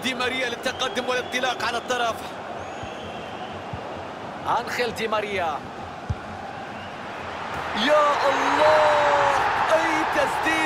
دي ماريا للتقدم والانطلاق على الطرف. أنخيل دي ماريا، يا الله أي تسديد